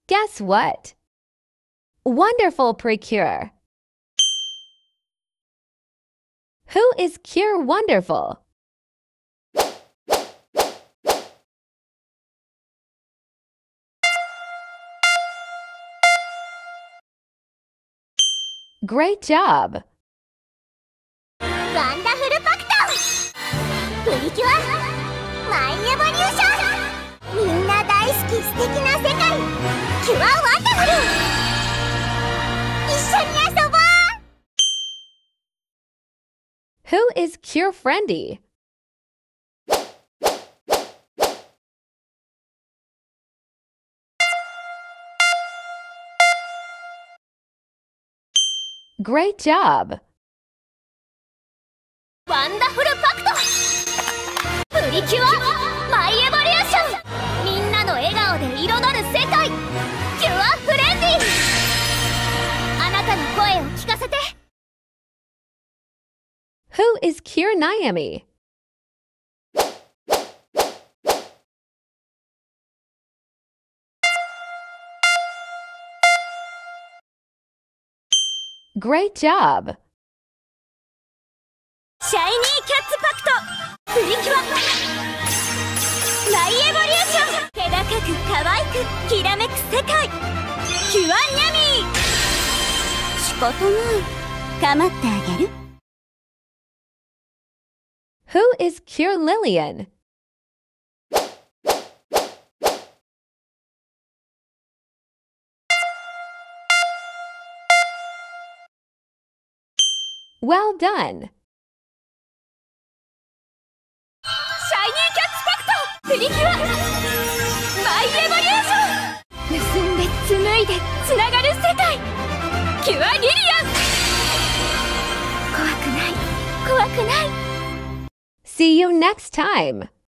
Guess what? Wonderful Precure. Who is Cure Wonderful? Great job! ワンダフルパクトプリキュアマイエボリューションみんな大好き素敵な世界キュアワンダフル一緒に遊ぼう Who is Cure Friendly? Great job! ワンダフルパクトプリキュアマイエボリューションみんなの笑顔で彩る世界キュアフレンディあなたの声を聞かせて Who is Cure Naomi? Great job! シャイニーキャッツパクトプリキュアマイエボリューション気高く可愛くきらめく世界キュアニャミー仕方ないかまってあげる Who is Cure Lillian? Well done! シャイニーキャッツパクトプリキュアマイエボリューション結んで紡いでつながる世界キュアリリアン怖くない怖くない See you next time!